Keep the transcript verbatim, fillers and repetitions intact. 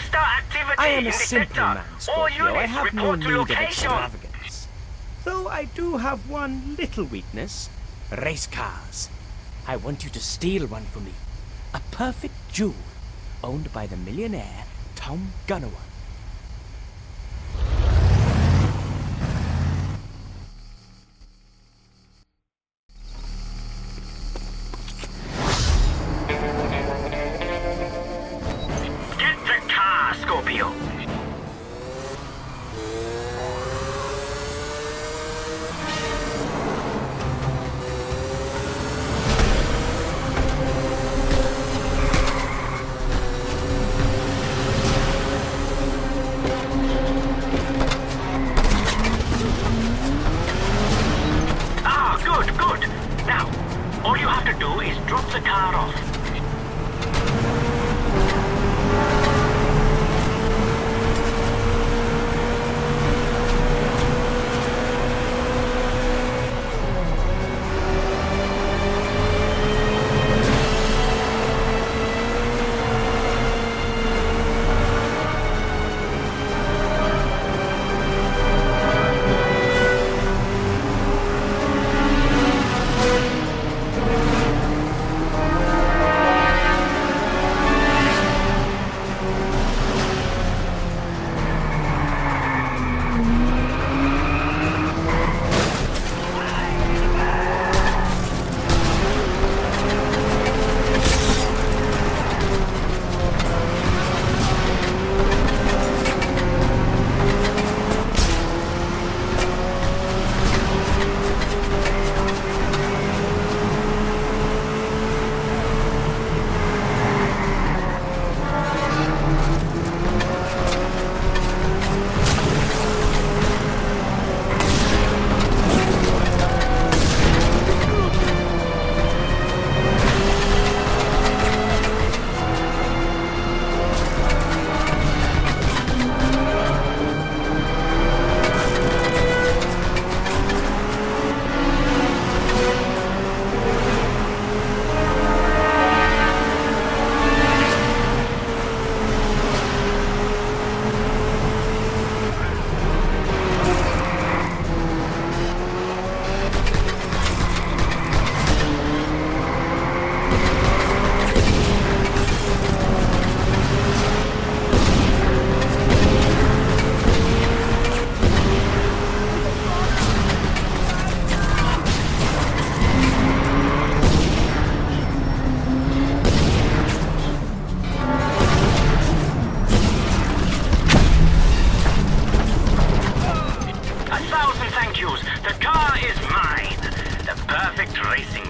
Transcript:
Hostile activity I am in a the simple sector. man, All Scorpio. units I have no report need to of location. extravagance. Though I do have one little weakness. Race cars. I want you to steal one for me. A perfect jewel, owned by the millionaire Tom Gunnawan. Get the car, Scorpio. Ah, good, good. Now, all you have to do is drop the car off. A thousand thank yous. The car is mine. The perfect racing